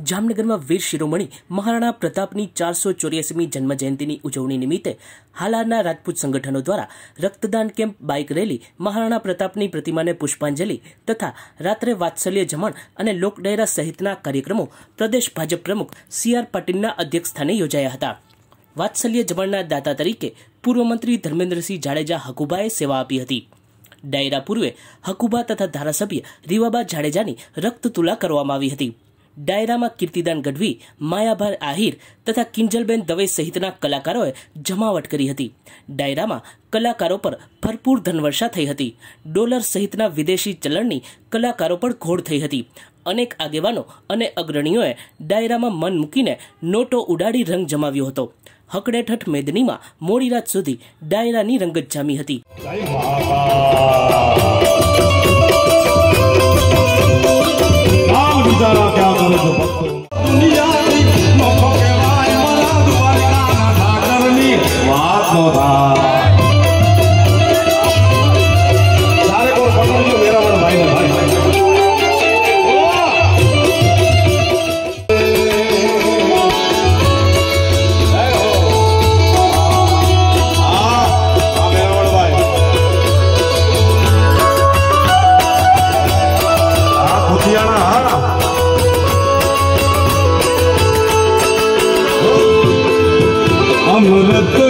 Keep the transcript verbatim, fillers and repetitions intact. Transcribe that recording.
जामनगर में वीर शिरोमणि महाराणा प्रतापनी चार सौ चौरासीमी जन्म जयंती उजवणी निमित्ते हालारना राजपूत संगठनों द्वारा रक्तदान केम्प, बाइक रैली, महाराणा प्रतापनी प्रतिमा ने पुष्पांजलि तथा रात्रे वात्सल्य जमण और लोकडायरा सहितना कार्यक्रमों प्रदेश भाजप प्रमुख सी आर पाटीलना अध्यक्षस्थाने योजाया हता। वात्सल्य जमणना दाता तरीके पूर्व मंत्री धर्मेन्द्रसिंह जाडेजा हकुबाए सेवा आपी हती। डायरा पूर्वे हकुबा तथा धारासभ्य રીવાબા જાડેજાની रक्त तुला करवामां आवी हती। डायरा में कीर्तिदान गढ़वी, मायाभार आहिर तथा किंजलबेन दवे सहितना कलाकारोए जमावट करी हती। डायरा में कलाकारों पर भरपूर धनवर्षा थई हती। डॉलर सहितना विदेशी चलणनी कलाकारों पर घोड़ थई हती। अनेक आगेवानो अने अग्रणीओए डायरा में मन मूकीने नोटो उडाड़ी रंग जमाव्यो हतो। हकड़ेठठ मेदनी में मोड़ी रात सुधी डायरानी रंगत जामी हती। अमृत